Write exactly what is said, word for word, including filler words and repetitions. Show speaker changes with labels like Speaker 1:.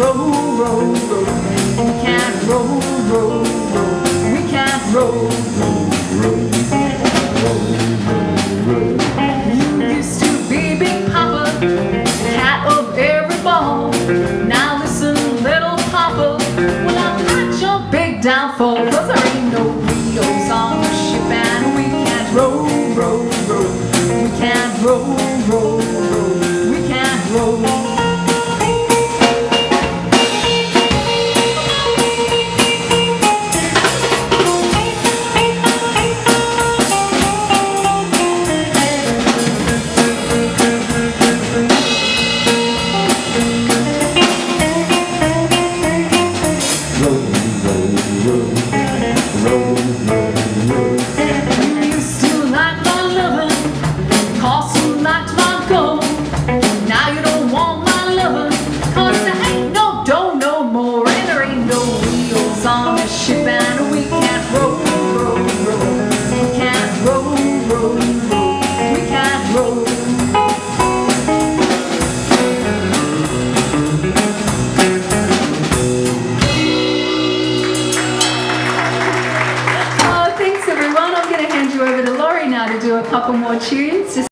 Speaker 1: row, row, row. We can't row, row, row. We can't row, row, row. You used to be Big Papa, cat of every ball. Now listen, little Papa, well, I've had your big downfall. Cause there ain't no wheels on the ship and we can't row, row, row. We can't row, row, row. We can't row. On a ship and we can't row, row, row. We can't row, row, row. We can't row. Oh, thanks everyone. I'm going to hand you over to Lawrie now to do a couple more tunes. Just